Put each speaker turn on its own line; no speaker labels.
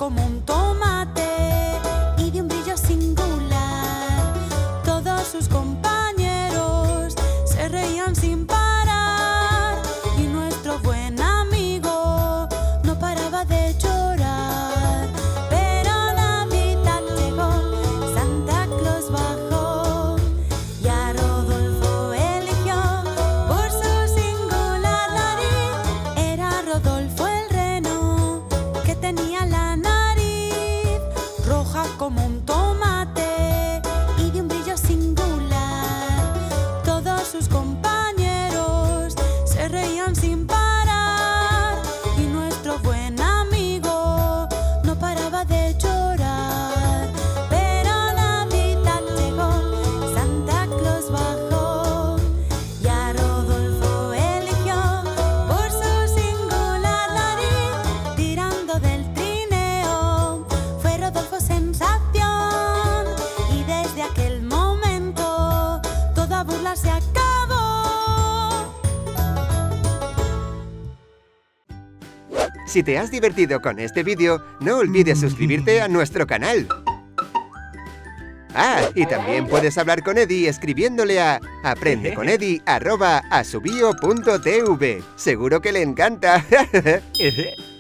como un tomate y de un brillo singular. Todos sus compañeros se reían sin parar y nuestro buen amigo no paraba de llorar. Pero Navidad llegó, Santa Claus bajó y a Rodolfo eligió por su singular nariz. Era Rodolfo el reno que tenía la nariz roja como un tomate y de un brillo singular. Todos sus compañeros se reían sin parar y nuestro buen amigo no paraba de llorar. Pero Navidad llegó, Santa Claus bajó y a Rodolfo eligió por su singular nariz. Tirando del trineo fue Rodolfo sensación y desde aquel momento toda burla se acabó.
Si te has divertido con este vídeo, no olvides suscribirte a nuestro canal. Ah, y también puedes hablar con Eddie escribiéndole a aprendeconedi@asubio.tv. Seguro que le encanta.